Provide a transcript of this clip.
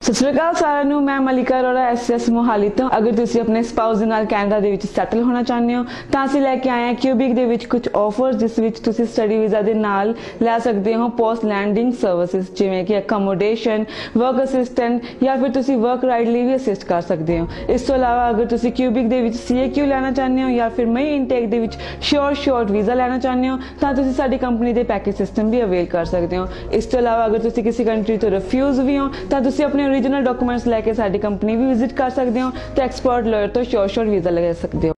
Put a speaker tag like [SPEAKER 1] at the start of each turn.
[SPEAKER 1] ਸਤਿ ਸ਼੍ਰੀ ਅਕਾਲ ਸਾਰਿਆਂ ਨੂੰ। ਮੈਂ ਮਲਿਕਾ ਅਰੋੜਾ ਐਸਐਸ ਮੋਹਾਲੀ ਤੋਂ। ਅਗਰ ਤੁਸੀਂ ਆਪਣੇ ਸਪਾਊਸ ਦੇ ਨਾਲ ਕੈਨੇਡਾ ਦੇ ਵਿੱਚ ਸੈਟਲ ਹੋਣਾ ਚਾਹੁੰਦੇ ਹੋ ਤਾਂ ਅਸੀਂ ਲੈ ਕੇ ਆਏ ਹਾਂ ਕਿਊਬਿਕ ਦੇ ਵਿੱਚ ਕੁਝ ਆਫਰਸ, ਜਿਸ ਵਿੱਚ ਤੁਸੀਂ ਸਟੱਡੀ ਵੀਜ਼ਾ ਦੇ ਨਾਲ ਲੈ ਸਕਦੇ ਹੋ ਪੋਸਟ ਲੈਂਡਿੰਗ ਸਰਵਿਸਿਜ਼, ਜਿਵੇਂ ਕਿ ਅਕਮੋਡੇਸ਼ਨ, ਵਰਕ ਅਸਿਸਟੈਂਟ ਜਾਂ ਫਿਰ ਤੁਸੀਂ ਵਰਕ ਰਾਈਡ ਲਈ ਵੀ ਅਸਿਸਟ ਕਰ ਸਕਦੇ ਹੋ। ਇਸ ਤੋਂ ਇਲਾਵਾ ਅਗਰ ਤੁਸੀਂ ਕਿਊਬਿਕ ਦੇ ਵਿੱਚ CAQ ਲੈਣਾ ਚਾਹੁੰਦੇ ਹੋ ਜਾਂ ਫਿਰ ਮਈ ਇਨਟੇਕ ਦੇ ਵਿੱਚ ਸ਼ਾਰਟ ਵੀਜ਼ਾ ਲੈਣਾ ਚਾਹੁੰਦੇ ਹੋ ਤਾਂ ਤੁਸੀਂ ਸਾਡੀ ਕੰਪਨੀ ਦੇ ਪੈਕੇਜ ਸਿਸਟਮ ਵੀ ਅਵੇਲ ਕਰ ਸਕਦੇ ਹੋ। ਇਸ ਤੋਂ ਇਲਾਵਾ ਅਗਰ ਤੁਸੀਂ ਕਿਸੇ ਕੰਟਰੀ ਤੋਂ ਰਿਫਿਊਜ਼ ਵੀ ਹੋ ਤਾਂ ਤੁਸੀਂ ਆਪਣੇ ओरिजिनल डॉक्यूमेंट्स लेके साडी कंपनी भी विजिट कर सकते हो तो एक्सपर्ट लॉयर तो शॉर्ट वीज़ा ले सकते हो।